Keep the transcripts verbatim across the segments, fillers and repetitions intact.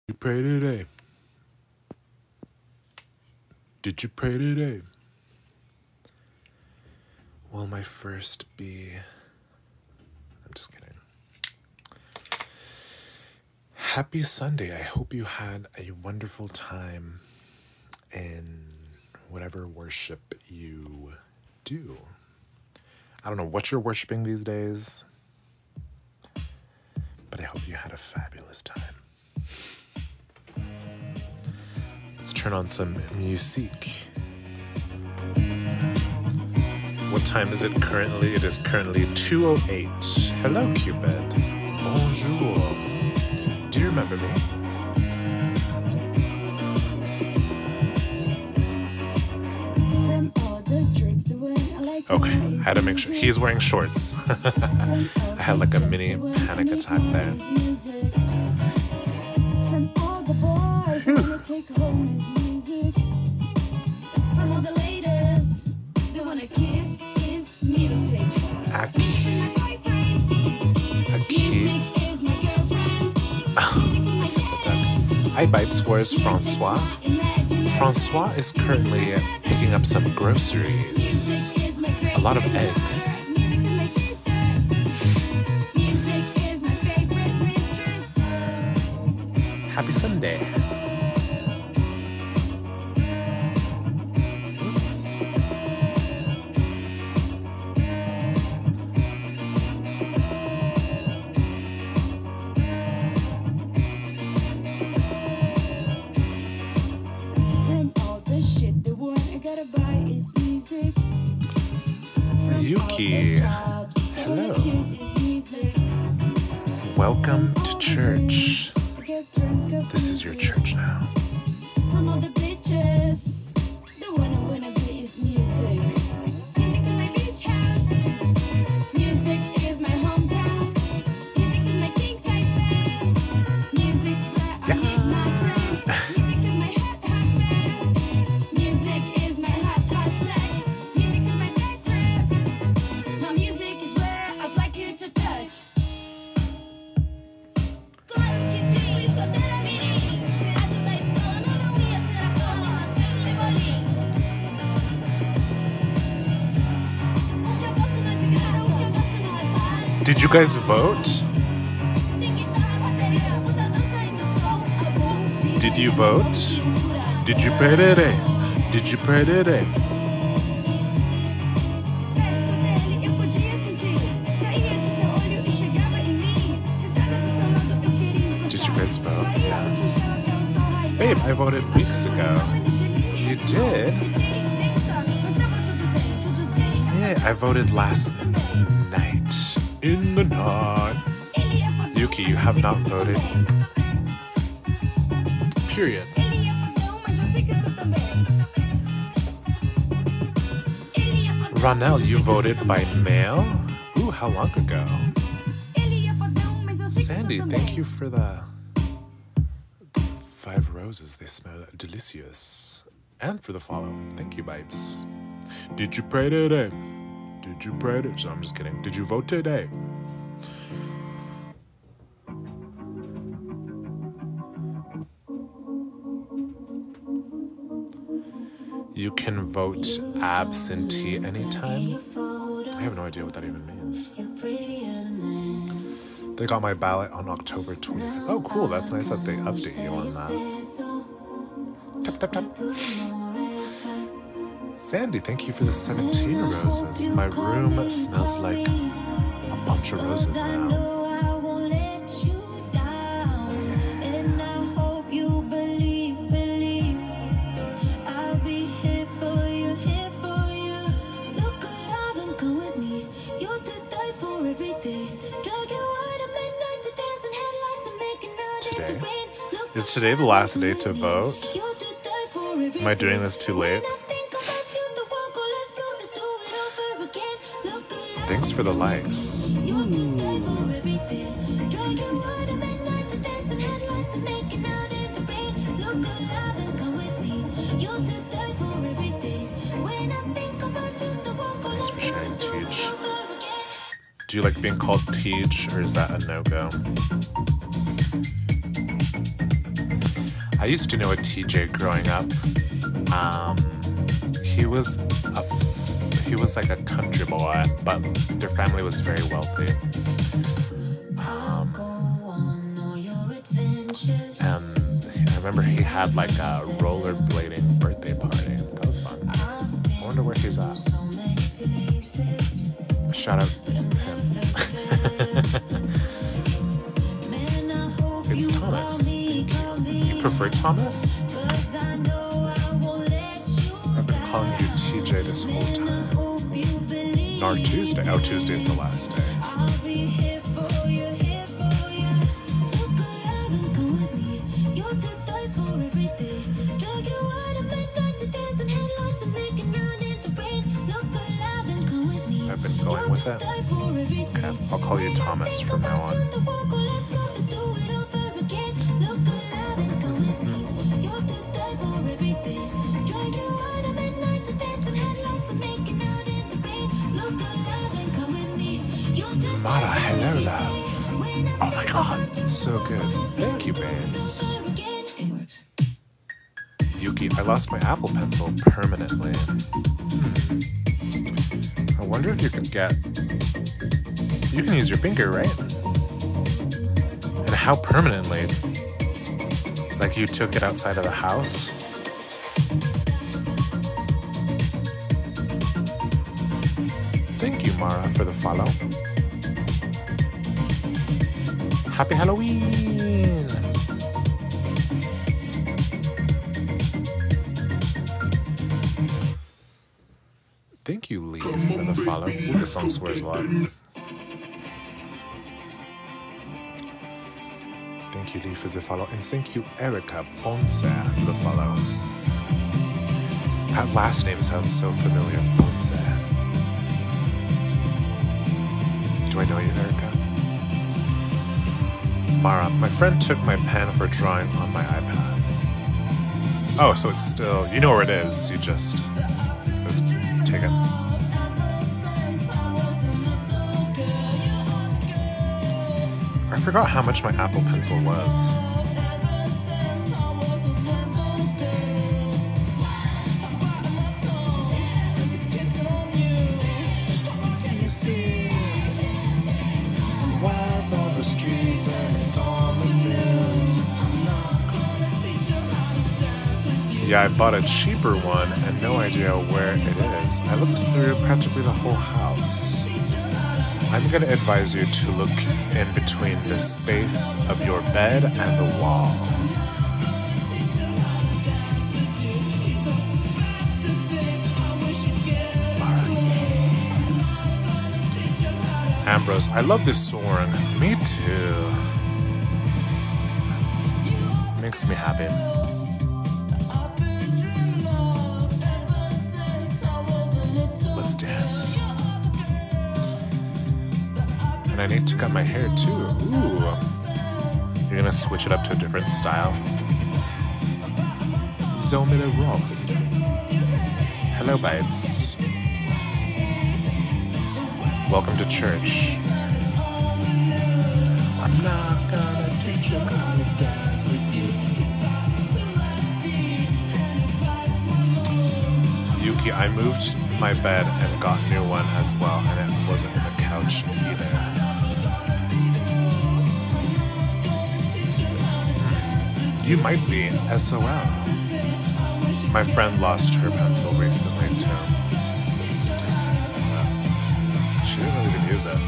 You pray today? Did you pray today? Will my first be... I'm just kidding. Happy Sunday. I hope you had a wonderful time in whatever worship you do. I don't know what you're worshiping these days, but I hope you had a fabulous time. Let's turn on some music. What time is it currently? It is currently two oh eight. Hello, Cupid. Bonjour. Do you remember me? Okay, I had to make sure. He's wearing shorts. I had like a mini panic attack there. Hi, Bipes. Where's Francois? Francois is currently picking up some groceries. A lot of eggs. Happy Sunday. Oops. Yuki, hello. Welcome to church. This is your church now. Did you guys vote? Did you vote? Did you pray today? Did you pray today? Did you guys vote? Yeah. Babe, I voted weeks ago. You did? Yeah, I voted last night. In the night. Yuki, you have not voted. Period. Ronell, you voted by mail? Ooh, how long ago? Sandy, thank you for the five roses. They smell delicious. And for the follow. Thank you, Bipes. Did you pray today? Did you pray today? So I'm just kidding. Did you vote today? You can vote absentee anytime. I have no idea what that even means. They got my ballot on October twenty-fifth. Oh, cool. That's nice that they update you on that. Tap, tap, tap. Sandy, thank you for the seventeen roses. My room smells like a bunch of roses now. Today? Is today the last day to vote? Am I doing this too late? Thanks for the likes. Thanks for sharing, Teach. Do you like being called Teach, or is that a no-go? I used to know a T J growing up. Um, he was a he was like a country boy, but their family was very wealthy. Um, and I remember he had like a rollerblading birthday party. That was fun. I wonder where he's at. Shout out to him. It's Thomas. Thank you. You prefer Thomas? I've been calling you T J this whole time. Nor Tuesday. Oh, Tuesday is the last day. I've been going with it. Okay, I'll call you Thomas from now on. Mara, hello, love. Oh my god, it's so good. Thank you, babes. Yuki, I lost my Apple Pencil permanently. Hmm. I wonder if you could get... You can use your finger, right? And how permanently? Like you took it outside of the house? Thank you, Mara, for the follow. Happy Halloween! Thank you, Lee, for the follow. Ooh, this song swears a lot. Thank you, Lee, for the follow. And thank you, Erica Ponce, for the follow. That last name sounds so familiar. Ponce. Do I know you, Erica? Mara, my friend took my pen for drawing on my iPad. Oh, so it's still... You know where it is. You just... Just take it. I forgot how much my Apple Pencil was. Yeah, I bought a cheaper one and no idea where it is. I looked through practically the whole house. I'm gonna advise you to look in between the space of your bed and the wall. Ambrose, I love this song. Me too. Makes me happy. Let's dance. And I need to cut my hair too. Ooh. You're gonna switch it up to a different style. Zomila Roth. Hello, babes. Welcome to church. I'm not gonna teach you how to dance with you. Yuki, I moved my bed and got a new one as well, and it wasn't in the couch either. You might be S O L. My friend lost her pencil recently too. Uh, she didn't really even use it.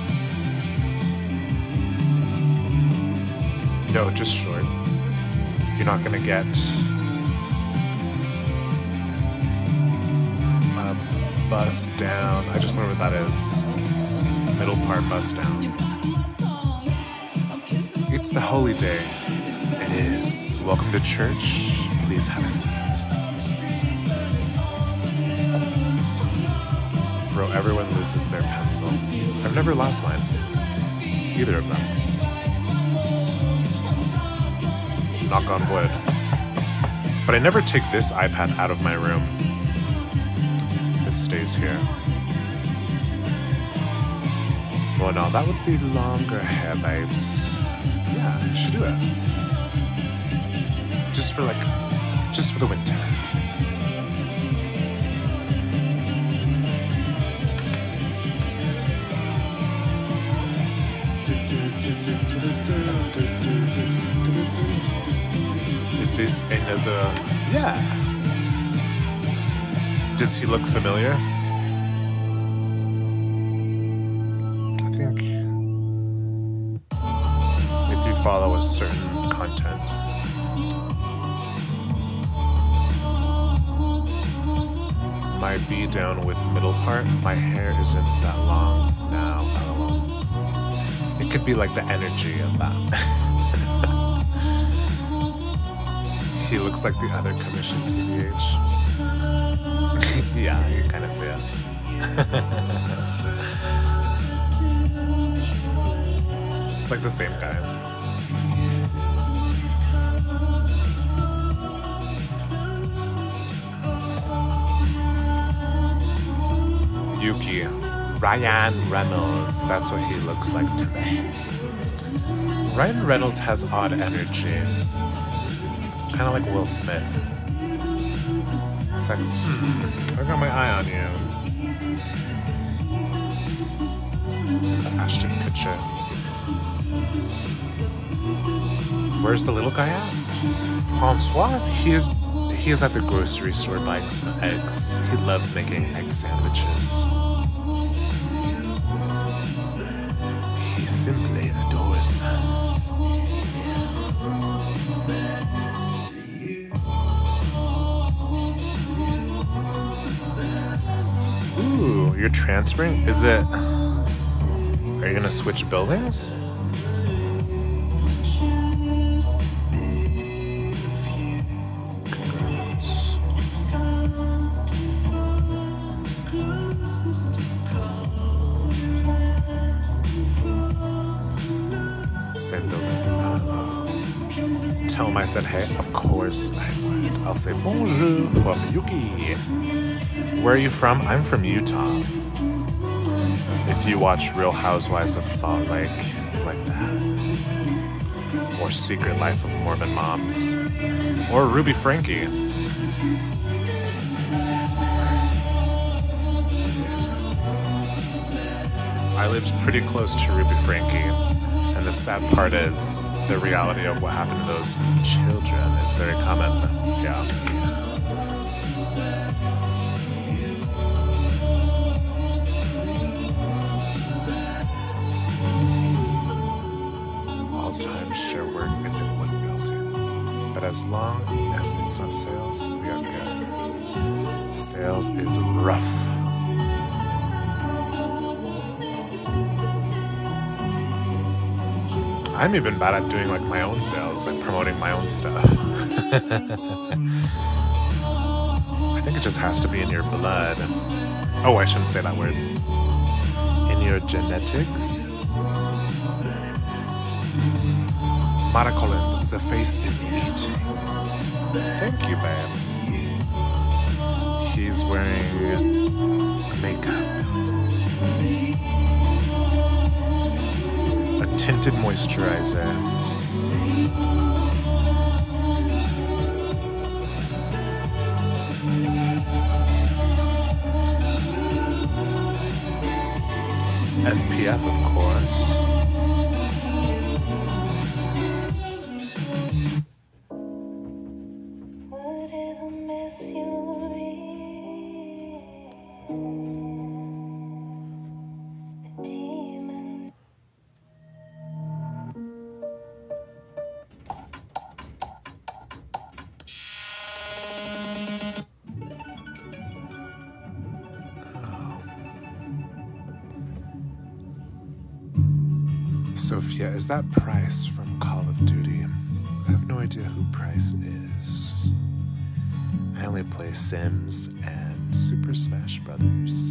No, just short. You're not gonna get a bust down. I just learned what that is. Middle part bust down. It's the holy day. It is. Welcome to church. Please have a seat. Bro, everyone loses their pencil. I've never lost mine. Either of them. Knock on wood. But I never take this iPad out of my room. This stays here. Well, no, that would be longer hair, babes. Yeah, you should do it. Just just for like, just for the winter. Is this another? Yeah. Does he look familiar? I think if you follow a certain content, my B down with middle part, my hair isn't that long now. I don't know. It could be like the energy of that. He looks like the other commission T B H. Yeah, you kind of see it. It's like the same guy. Yuki. Ryan Reynolds. That's what he looks like to me. Ryan Reynolds has odd energy. Kind of like Will Smith. It's like, hmm, I got my eye on you. Ashton Kutcher. Where's the little guy at? Francois? He is, he is at the grocery store buying some eggs. He loves making egg sandwiches. He simply adores them. Ooh, you're transferring? Is it... Are you gonna switch buildings? Congrats. Same building. Uh, tell him I said hey. Of course I would. I'll say bonjour from Yuki. Where are you from? I'm from Utah. If you watch Real Housewives of Salt Lake, it's like that. Or Secret Life of Mormon Moms. Or Ruby Frankie. I lived pretty close to Ruby Frankie. And the sad part is, the reality of what happened to those children is very common. Yeah. As long as it's not sales, we are good. Sales is rough. I'm even bad at doing like my own sales, like promoting my own stuff. I think it just has to be in your blood. Oh, I shouldn't say that word. In your genetics. Mara Collins, the face is eating. Thank you, babe. He's wearing makeup. A tinted moisturizer. S P F, of course. Sophia, is that Price from Call of Duty? I have no idea who Price is. I only play Sims and Super Smash Brothers.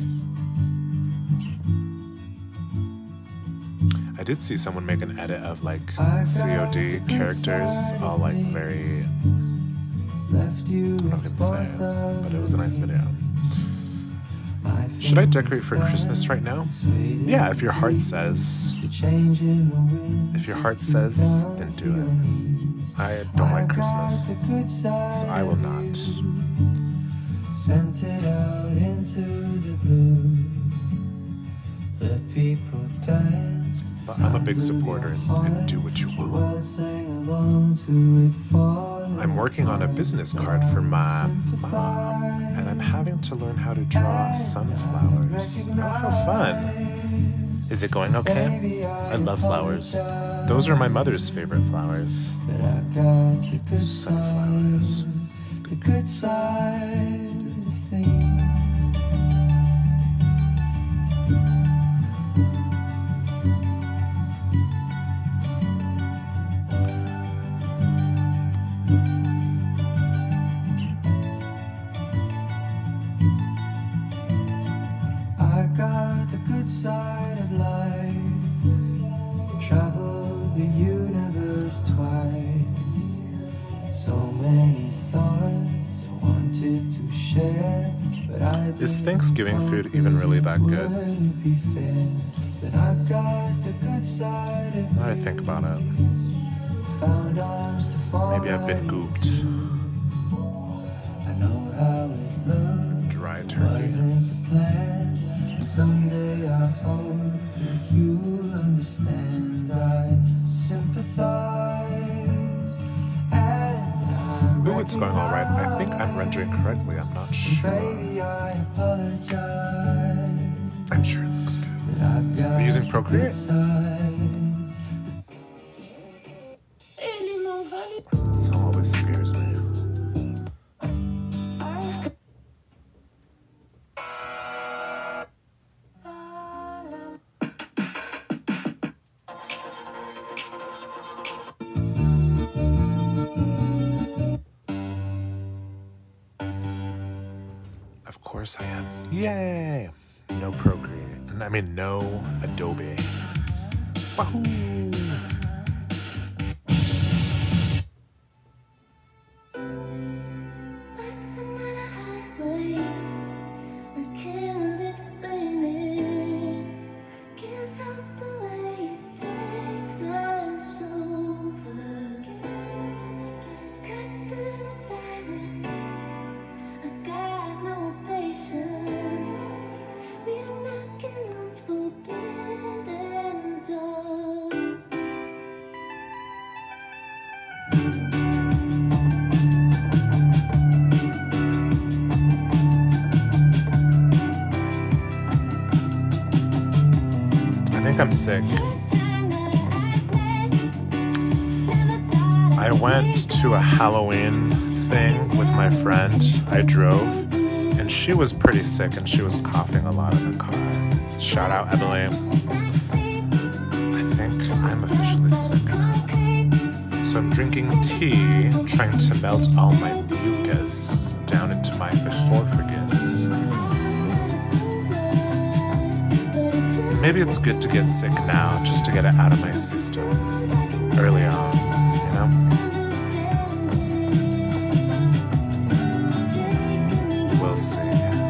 I did see someone make an edit of like C O D characters, all like very... I don't know if I can say it, but it was a nice video. Should I decorate for Christmas right now? Yeah, if your heart says. If your heart says, then do it. I don't like Christmas, so I will not. Sent it out into the blue. The people danced. But I'm a big supporter and do what you want. I'm working on a business card for my mom, and I'm having to learn how to draw sunflowers. Oh, how fun! Is it going okay? I love flowers. Those are my mother's favorite flowers. Sunflowers. The good side of things. I got the good side of life. Traveled the universe twice. So many thoughts I wanted to share, but I Is Thanksgiving food even really that good? Now I think about it. Maybe I've been gooped. Dry turkey. Someday I hope that you'll understand. I sympathize. Ooh, it's going all right. I think I'm rendering correctly. I'm not sure. I'm sure it looks good. Are you using Procreate? That song always scares me. Of course I am. Yay! No Procreate. I mean, no Adobe. Wahoo! I think I'm sick. I went to a Halloween thing with my friend. I drove, and she was pretty sick, and she was coughing a lot in the car. Shout out, Emily. I think I'm officially sick now. So I'm drinking tea, trying to melt all my mucus down into my esophagus. Maybe it's good to get sick now, just to get it out of my system early on, you know? We'll see.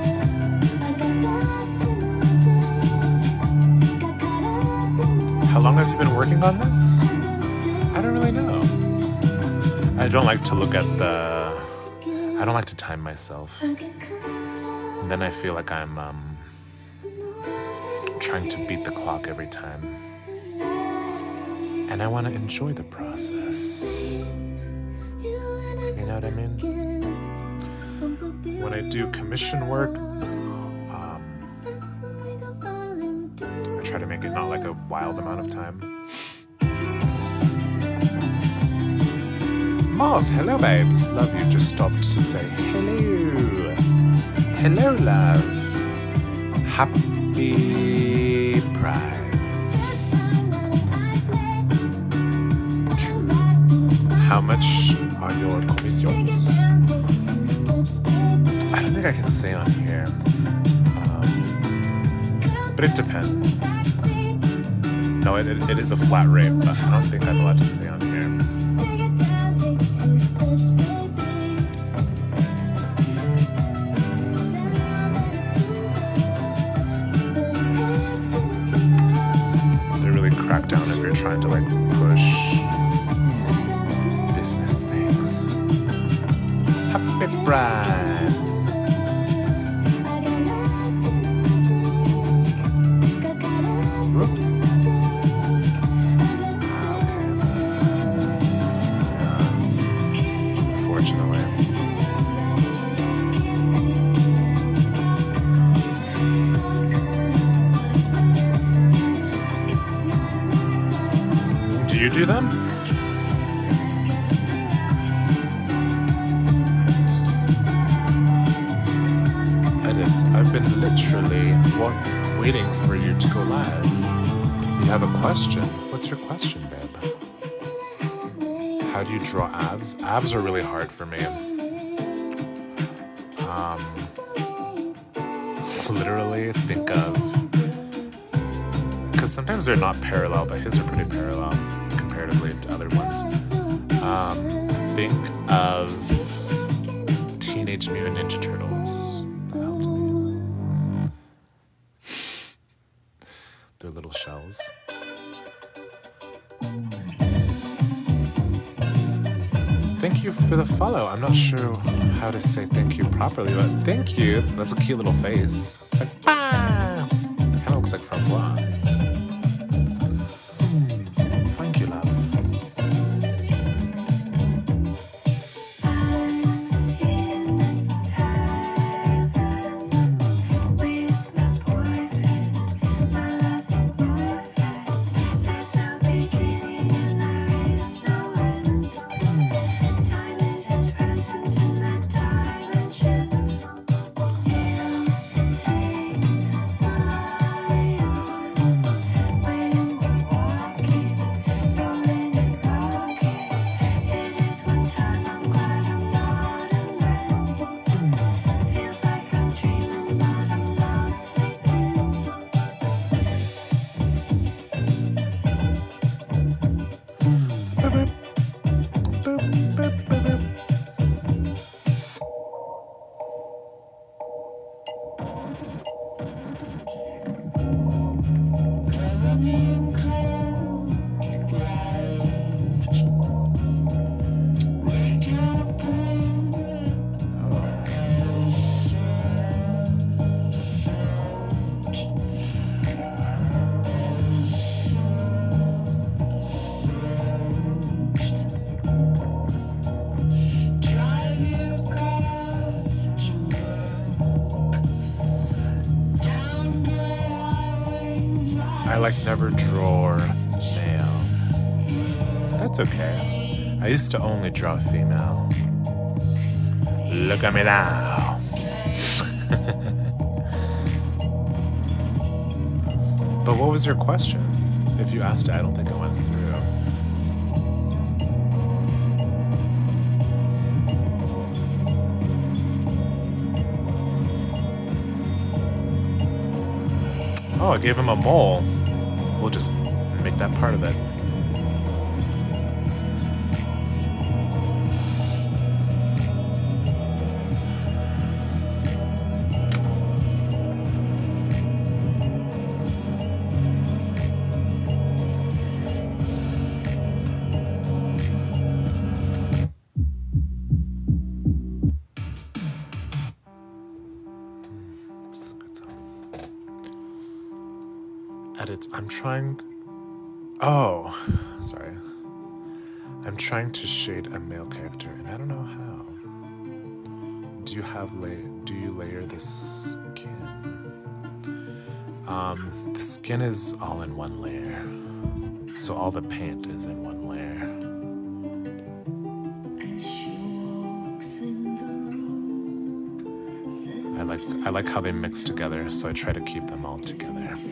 How long have you been working on this? I don't really know. I don't like to look at the... I don't like to time myself. And then I feel like I'm, um... trying to beat the clock every time, and I want to enjoy the process. You know what I mean? When I do commission work, um, I try to make it not like a wild amount of time. Moth, hello babes. Love you just stopped to say hello. Hello love. Happy Pride. How much are your commissions? I don't think I can say on here, um, but it depends. No, it, it, it is a flat rate, but I don't think I'm allowed to say on here. Crack down if you're trying to like push Bride. Whoops. Unfortunately. Do you do them? Edits. I've been literally waiting for you to go live. You have a question? What's your question, babe? How do you draw abs? Abs are really hard for me. Um, literally think of, because sometimes they're not parallel, but his are pretty parallel comparatively to other ones. Um, think of Teenage Mutant Ninja Turtles. That helped me. They're little shells. Thank you for the follow. I'm not sure how to say thank you properly, but thank you. That's a cute little face. It's like, bah! Kind of looks like Francois. Thank you, love. I like never draw male. That's okay. I used to only draw female. Look at me now. But what was your question? If you asked it, I don't think it went through. Oh, I gave him a mole. We'll just make that part of it. Edits. I'm trying. Oh, sorry. I'm trying to shade a male character, and I don't know how. Do you have lay? Do you layer the skin? Um, the skin is all in one layer, so all the paint is in one layer. I like I like how they mix together, so I try to keep them all together.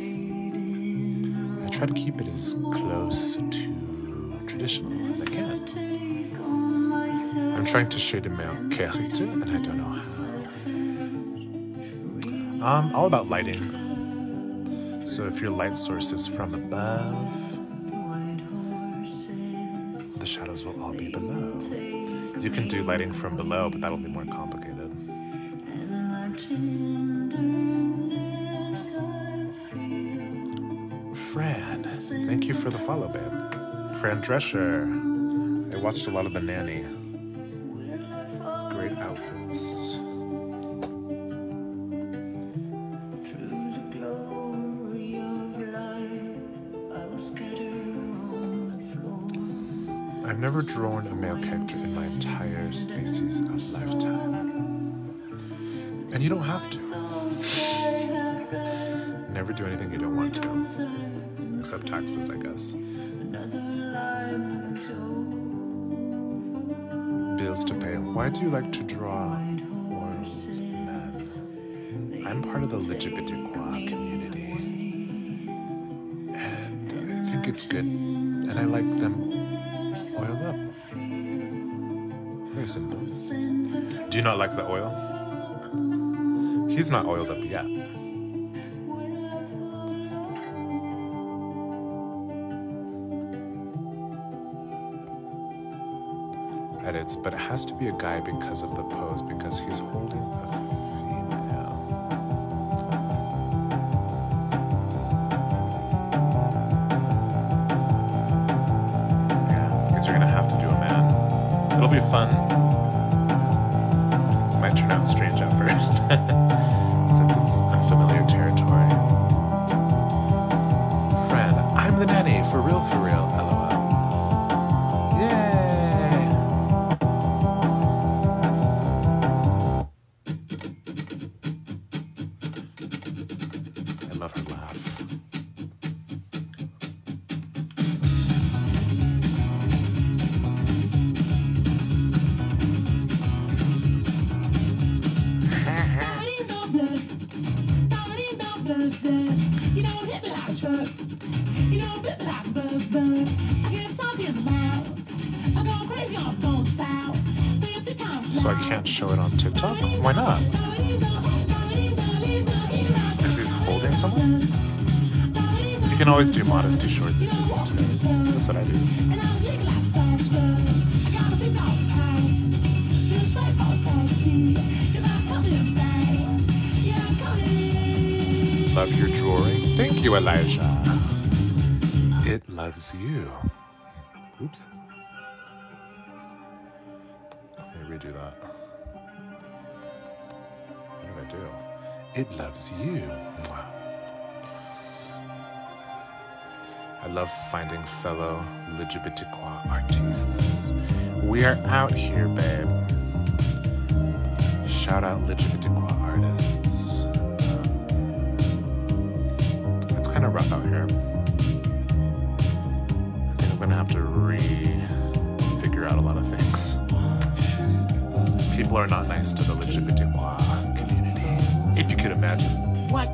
I try to keep it as close to traditional as I can. I'm trying to shade a male character, and I don't know how. Um, all about lighting. So if your light source is from above, the shadows will all be below. You can do lighting from below, but that'll be more complicated. Fran, thank you for the follow, babe. Fran Drescher. I watched a lot of The Nanny. Great outfits. I've never drawn a male character in my entire species of lifetime. And you don't have to. Never do anything you don't want to. Except taxes, I guess. Bills to pay. Why do you like to draw oils, man? I'm part of the L G B T Q community. And I think it's good. And I like them oiled up. Very simple. Do you not like the oil? He's not oiled up yet. Edits, but it has to be a guy because of the pose, because he's holding a female. Yeah, because you're gonna have to do a man. It'll be fun. It might turn out strange at first, since it's unfamiliar territory. Friend, I'm the nanny, for real, for real, lol. Yay! So I can't show it on TikTok? Why not? Because he's holding someone? You can always do modesty shorts if you want to. That's what I do. Love your drawing. Thank you, Elijah. It loves you. Oops. Let me redo that. What did I do? It loves you. Wow. I love finding fellow L G B T Q artists. We are out here, babe. Shout out L G B T Q artists. It's kind of rough out here. I think I'm gonna have to re-figure out a lot of things. People are not nice to the L G B T Q community, if you could imagine. What?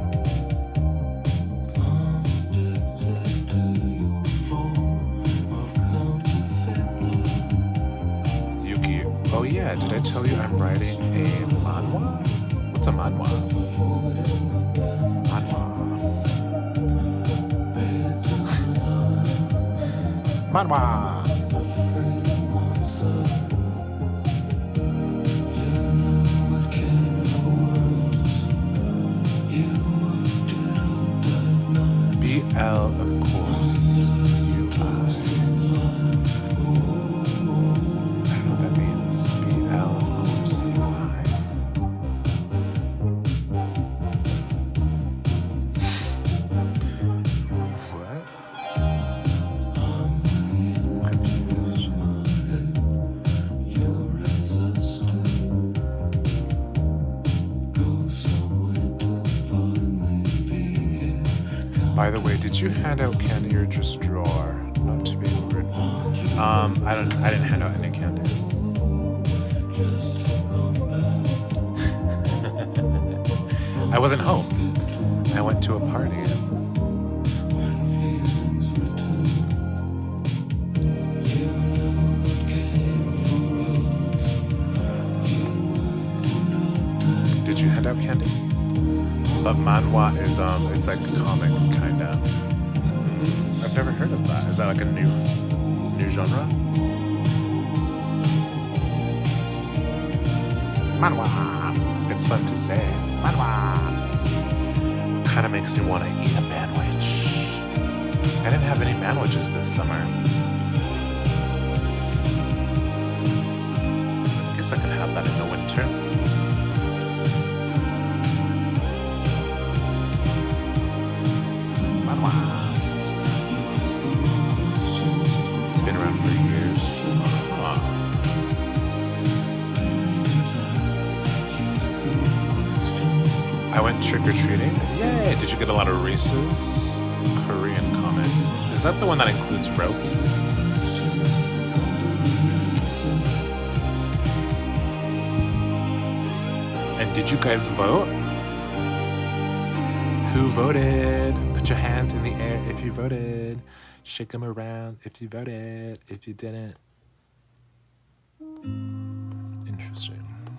Yuki, oh yeah, did I tell you I'm writing a manhwa? What's a manhwa? Manhwa. Manhwa. B L, of course, U I. I don't know what that means. B L, of course, U I. What? I'm confused. By the way, did you hand out candy or just draw? Not to be rude. Um, I don't. I didn't hand out any candy. I wasn't home. I went to a party. Did you hand out candy? But manhwa is um, it's like comic kinda. I've never heard of that. Is that like a new, new genre? Manhwa. It's fun to say. Manhwa. Kind of makes me want to eat a manwich. I didn't have any manwiches this summer. guess I could have that in the winter. It's been around for years. Huh. I went trick-or-treating. Yay! Did you get a lot of Reese's? Korean comics. Is that the one that includes ropes? And did you guys vote? Who voted? Put your hands in the air if you voted. Shake them around if you voted. If you didn't. Interesting.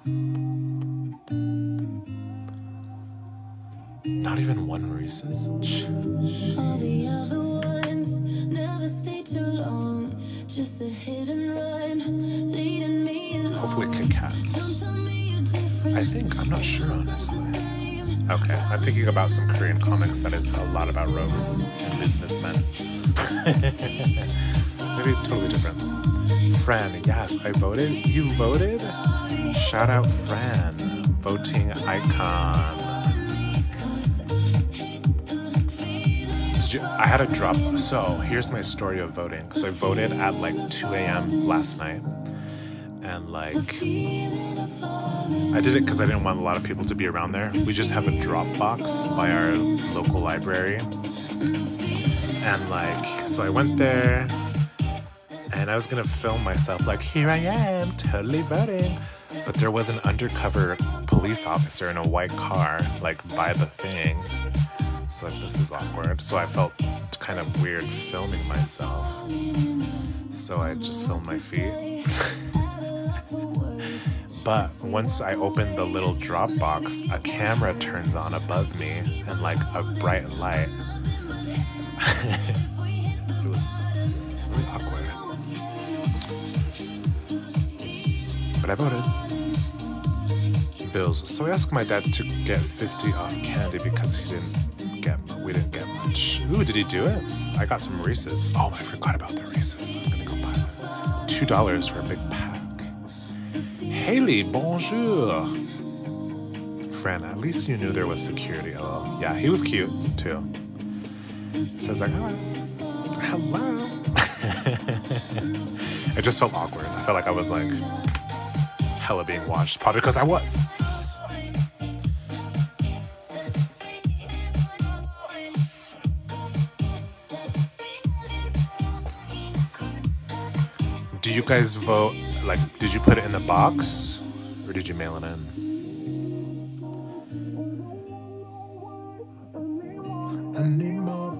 Not even one Reese's? Jeez. All the other ones never stay too long. Just a hit and run, leading me along. Hopefully Kit Kats. I think, I'm not sure honestly. Okay, I'm thinking about some Korean comics that is a lot about ropes and businessmen. Maybe totally different. Fran, yes, I voted. You voted? Shout out Fran, voting icon. Did you, I had a drop. So here's my story of voting. So I voted at like two A M last night. And like, I did it because I didn't want a lot of people to be around there. We just have a drop box by our local library. And like, so I went there and I was gonna film myself like, here I am, totally voting. But there was an undercover police officer in a white car, like by the thing. So like, this is awkward. So I felt kind of weird filming myself. So I just filmed my feet. But once I opened the little drop box, a camera turns on above me and like a bright light. So it was really awkward. But I voted. Bills. So I asked my dad to get fifty off candy because he didn't get, we didn't get much. Ooh, did he do it? I got some Reese's. Oh, I forgot about the Reese's. I'm gonna go buy them. Two dollars for a big pack. Haley, bonjour. Fran, at least you knew there was security. Oh, yeah, he was cute too. Says like, hello. Hello. It just felt awkward. I felt like I was like hella being watched, probably because I was. Do you guys vote, like, did you put it in the box or did you mail it in? I need more.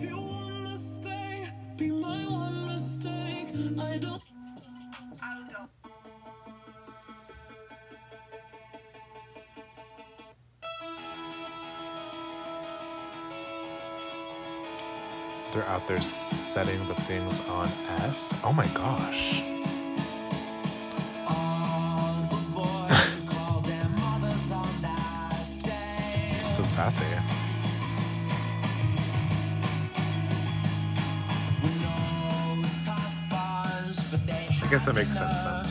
They're out there setting the things on F. Oh my gosh. So sassy. I guess that makes sense then.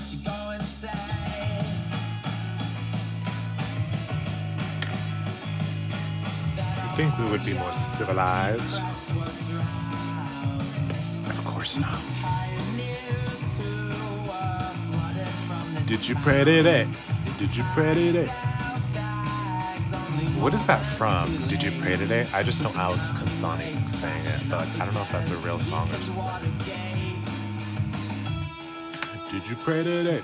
I think we would be more civilized. Of course not. Did you pray today? Did you pray today? What is that from? Did you pray today? I just know Alex Consani saying it, but I don't know if that's a real song or something. Did you pray today?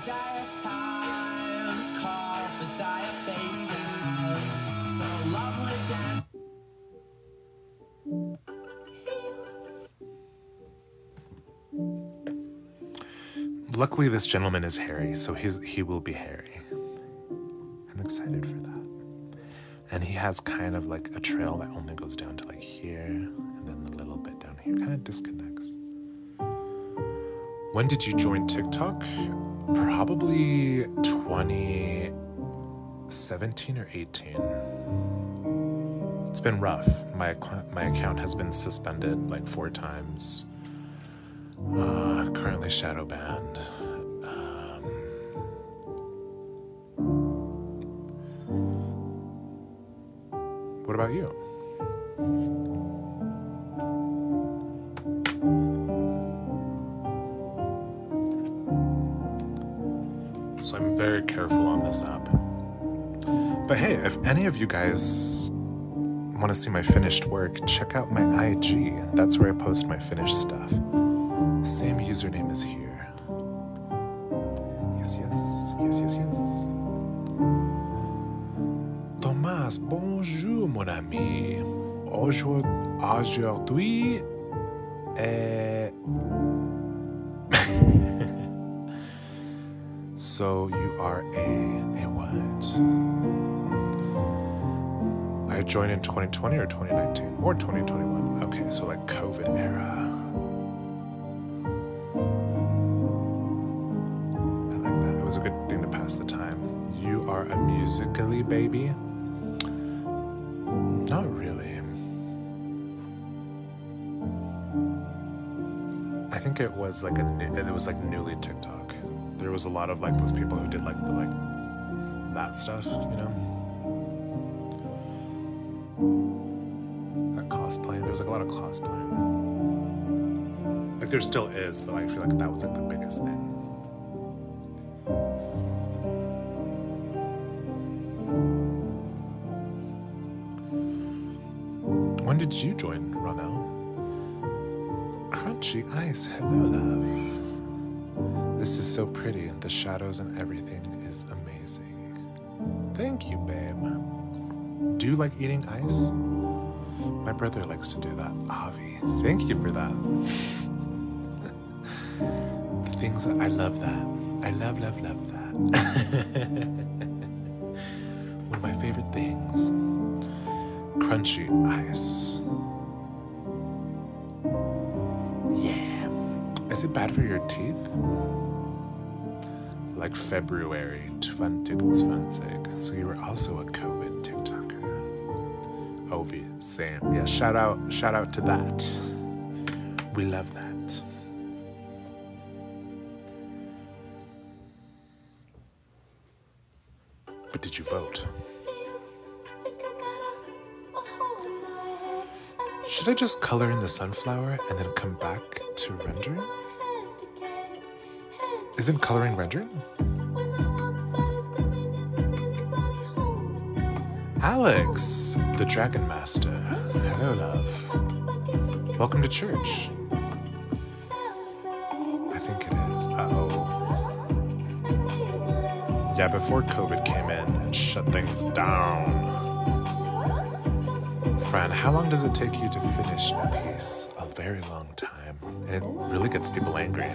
Luckily, this gentleman is hairy, so he's, he will be hairy. I'm excited for that. And he has kind of like a trail that only goes down to like here, and then a little bit down here, kind of disconnects. When did you join TikTok? Probably twenty seventeen or eighteen. It's been rough. My, my account has been suspended like four times. Uh, currently shadow banned. Um, What about you? So I'm very careful on this app. But hey, if any of you guys want to see my finished work, check out my I G. That's where I post my finished stuff. Same username as here. Yes, yes, yes, yes, yes. Thomas, bonjour mon ami. Aujourd'hui, eh... So you are a, a what? I joined in twenty twenty or twenty nineteen? Or twenty twenty-one. Okay, so like COVID era. I like that. It was a good thing to pass the time. You are a musically baby? Not really. I think it was like a new, it was like newly TikTok. There was a lot of like those people who did like the like that stuff, you know? That cosplay. There was like a lot of cosplay. Like there still is, but like, I feel like that was like the biggest thing. When did you join, Ronell? Crunchy ice, hello love. This is so pretty. The shadows and everything is amazing. Thank you, babe. Do you like eating ice? My brother likes to do that. Avi, thank you for that. The things that I love that. I love, love, love that. One of my favorite things. Crunchy ice. Yeah. Is it bad for your teeth? Like February twenty twenty. So you were also a COVID TikToker. Ovi, same. Yeah, shout out, shout out to that. We love that. But did you vote? Should I just color in the sunflower and then come back to rendering? Isn't coloring rendering? Alex, the Dragon Master. Hello, love. Welcome to church. I think it is. Uh-oh. Yeah, before COVID came in and shut things down. Fran, how long does it take you to finish a piece? A very long time. And it really gets people angry.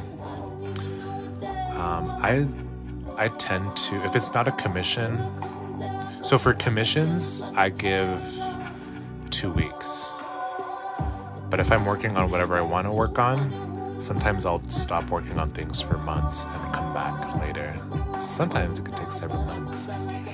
Um, I I tend to, if it's not a commission, so for commissions, I give two weeks. But if I'm working on whatever I want to work on, sometimes I'll stop working on things for months and come back later. So sometimes it could take several months.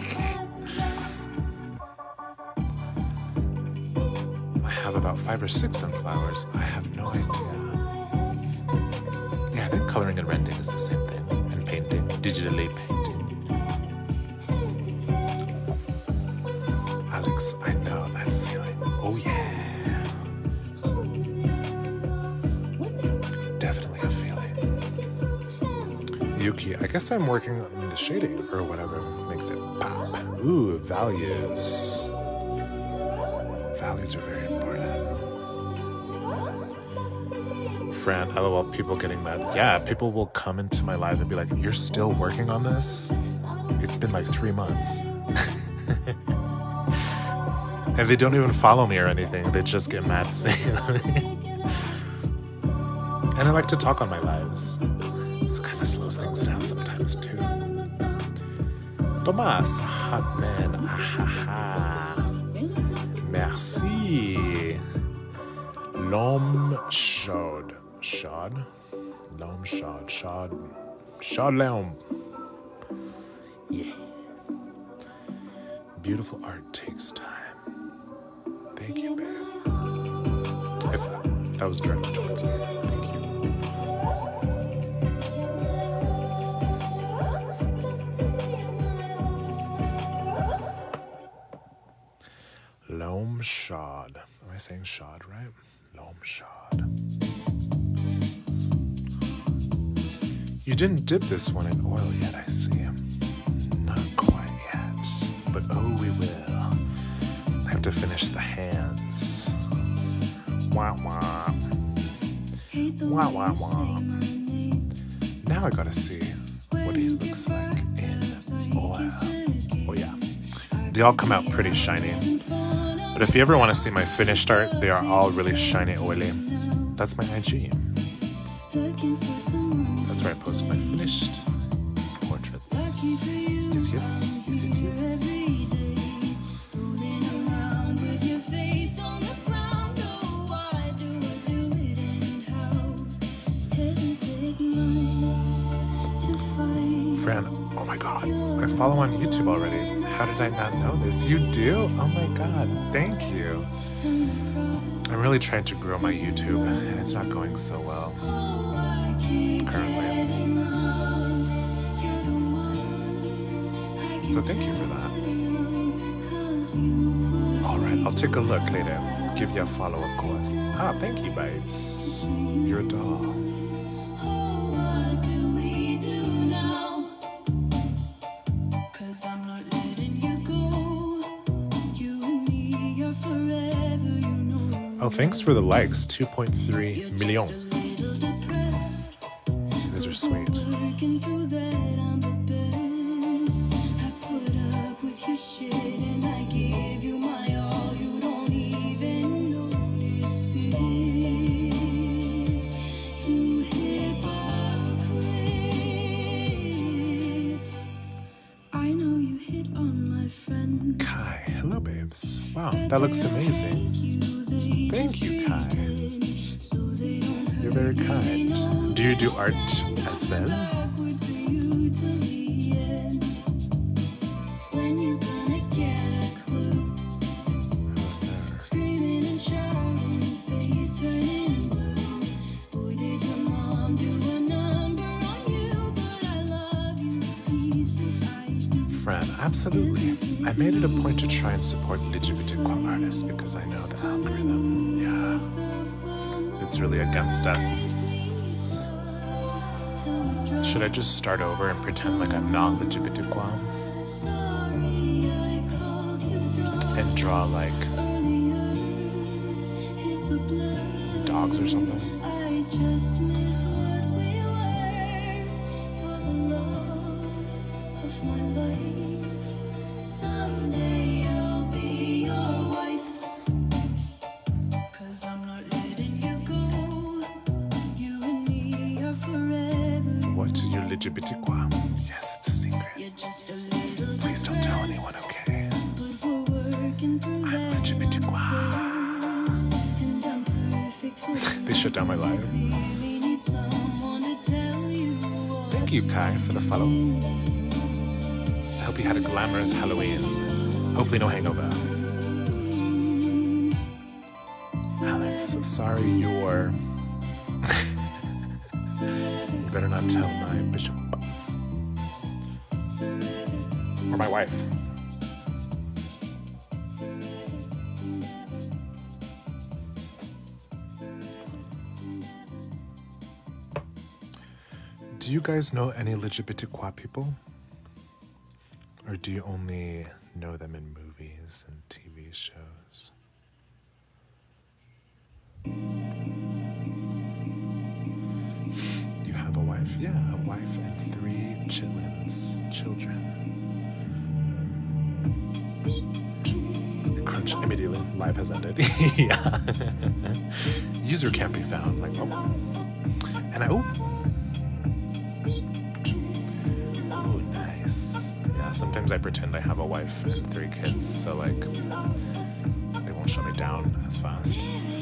I have about five or six sunflowers. I have no idea. Yeah, I think coloring and rendering is the same thing. And painting, digitally painting. Alex, I know that feeling. Oh yeah. Definitely a feeling. Yuki, I guess I'm working on the shading or whatever makes it pop. Ooh, values. Values are very important. Fran, lol, people getting mad. Yeah, people will come into my live and be like, you're still working on this? It's been like three months. And they don't even follow me or anything. They just get mad saying it. And I like to talk on my lives. So it kind of slows things down sometimes too. Thomas, hot man. Ahaha. Merci. L'homme chaud. Chaud? L'homme chaud. Chaud. Chaud l'homme. Yeah. Beautiful art takes time. Thank you, babe. If that, if that was directed towards me, thank you. L'homme shad. Am I saying shad right? Lom shad. You didn't dip this one in oil yet, I see. Not quite yet. But oh, we will. I have to finish the hands. Wah wah. Wah wah wah. Now I gotta see what he looks like in oil. Oh yeah. They all come out pretty shiny. But if you ever want to see my finished art, they are all really shiny, oily. That's my I G. That's where I post my finished portraits. Yes, yes, yes, yes, yes. Fran, oh my god, I follow on YouTube already. How did I not know this? You do? Oh my god, thank you. I'm really trying to grow my YouTube, and it's not going so well currently. So thank you for that. Alright, I'll take a look later. Give you a follow, of course. Ah, thank you, babes. You're a doll. Oh, thanks for the likes. two point three million. These are sweet. Kai, hello babes. Wow, that looks amazing. Thank you, Kai. You're very kind. Do you do art as well? Fran, absolutely. I made it a point to try and support L G B T Q artists because I know the algorithm, yeah, it's really against us. Should I just start over and pretend like I'm not L G B T Q and draw like dogs or something? What to your L G B T Q? Yes, it's a secret. Please don't tell anyone, okay? I'm L G B T Q. They shut down my live. Thank you, Kai, for the follow. I hope you had a glamorous Halloween. Hopefully no hangover. Alex, sorry you're... You better not tell my bishop. Or my wife. Do you guys know any L G B T Q people? Or do you only know them in movies and T V shows? You have a wife? Yeah, a wife and three chitlins, children. Crunch immediately. Live has ended. Yeah. User can't be found. Like, oh. And I, oh. Oh, nice. Yeah, sometimes I pretend I have a wife and three kids, so like, they won't shut me down as fast.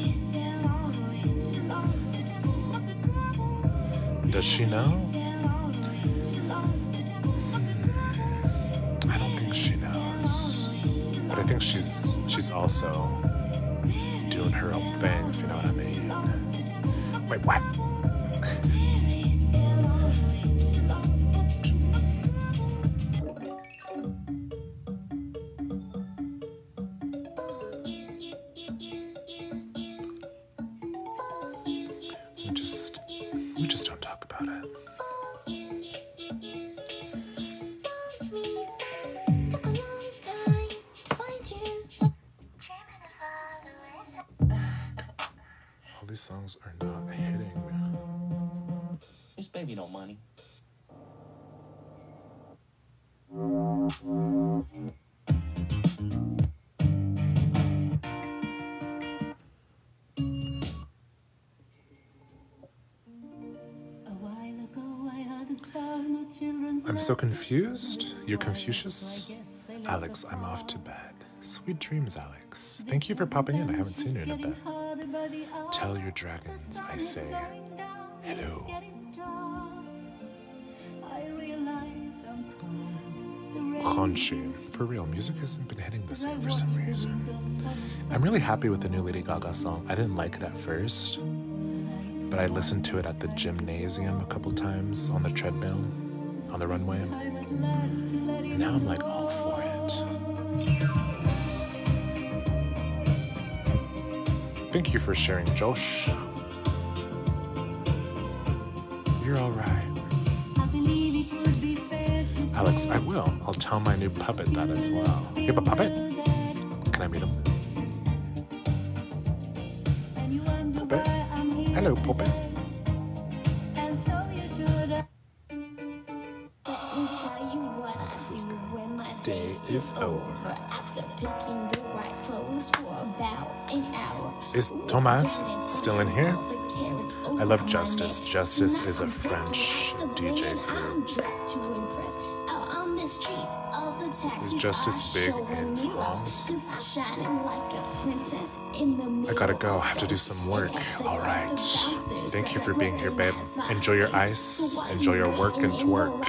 Does she know? I don't think she knows. But I think she's she's also doing her own thing, if you know what I mean. Wait, what? songs are not hitting. This baby no money. I'm so confused. You're Confucius? Alex, I'm off to bed. Sweet dreams, Alex. Thank you for popping in. I haven't seen you in a bit. Tell your dragons, I say, hello. Conchi. For real, music hasn't been hitting the same for some reason. I'm really happy with the new Lady Gaga song. I didn't like it at first, but I listened to it at the gymnasium a couple times on the treadmill, on the runway. And now I'm like all for it. Thank you for sharing, Josh. You're all right. Alex, I will. I'll tell my new puppet that as well. You have a puppet? Can I meet him? Puppet? Hello, puppet. This is good. Day is over. Is Thomas still in here? I love Justice. Justice is a French D J group. Is Justice big in France? I gotta go. I have to do some work. All right. Thank you for being here, babe. Enjoy your ice. Enjoy your work and twerk.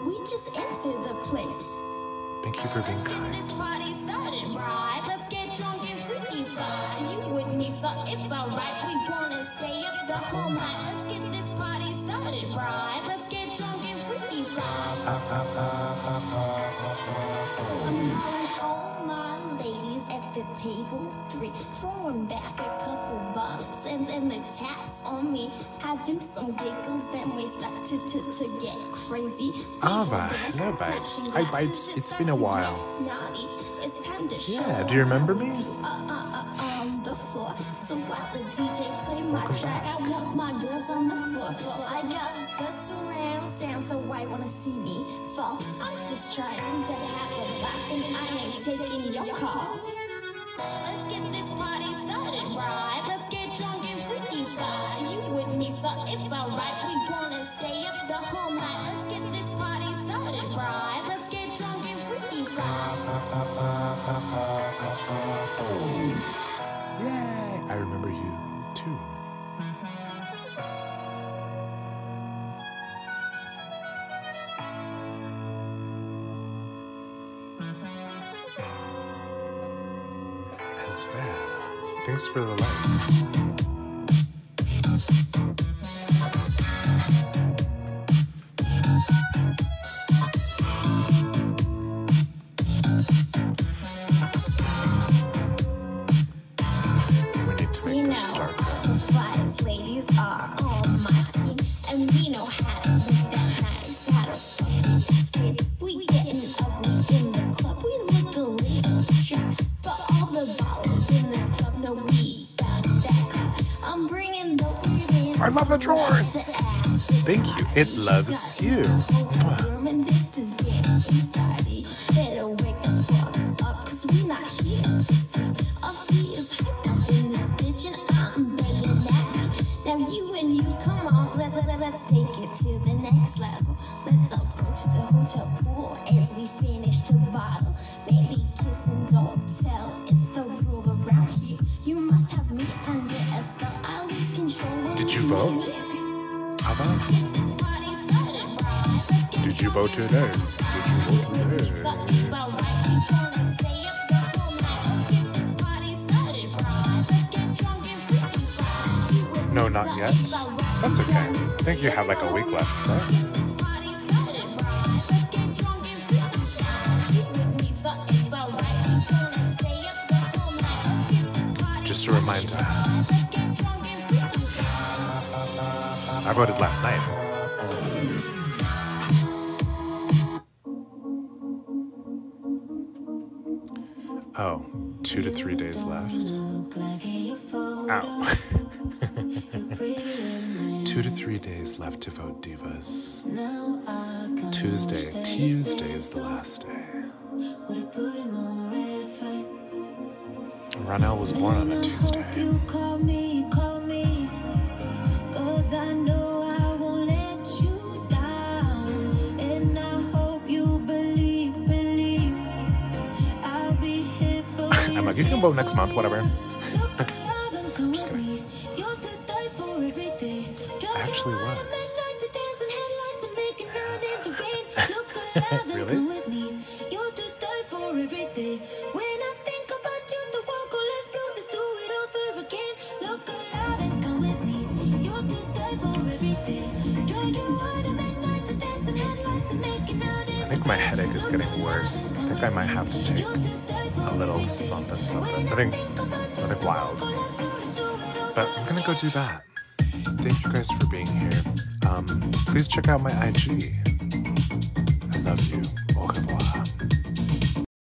Thank you for being kind. Let's get drunk and freaky fly. You with me, so it's alright. We gonna stay up the whole night. Let's get this party started, right? Let's get drunk and freaky fly. I'm calling all my ladies at the table three, throwing back a couple bottles and then the taps on me, having some giggles. Then we start to to to get crazy. Ava, hello, babes. Hi, babes. It's been a while. Naughty. It's time to show. Yeah, do you remember me? Uh, uh, uh, on the floor. So while the D J play my track, I want my girls on the floor. I got the surround sound, so why wanna see me fall? I'm just trying to have a blast, and I ain't taking your call. Let's get this party started, right? Let's get drunk and freaky fly. You with me, so it's alright. We gonna stay up the whole night. Let's get this party started, right? Let's get drunk and freaky fly. Yay! I remember you too. As fair. Thanks for the lights. We need to make this darker. The flyest ladies are on my team, and we know how to make that nice, how to fucking scream. We getting ugly in the club, we look a little shy, but all the ballers in the club know we got that class. I'm bringing the weird. I love the drawer. Thank you. It loves you. And this is getting started. Better wake the fuck up, cause we not here to sleep. Our feet is hyped up in this bitch, and I'm banging at me. Now you and you, come on, let, let, let, let's take it to the next level. Let's all go to the hotel pool as we finish the bottle. Maybe kiss and don't tell, it's the rule around here. You must have me under a spell, I'll lose control when Did you you vote? need me. Ava? Get this party started, right? Let's get Did you vote today? Did you vote today? No, not yet. That's okay. I think you have like a week left, right? Just a reminder. I voted last night. Oh, two to three days left. Ow. Two to three days left to vote divas. Tuesday. Tuesday is the last day. Ronell was born on a Tuesday. I'm like, you can vote next month, whatever. Just kidding. I actually was. Really? I think my headache is getting worse. I think I might have to take a little something something. I think nothing wild. But I'm gonna go do that. Thank you guys for being here. Um, please check out my I G. I love you. Au revoir.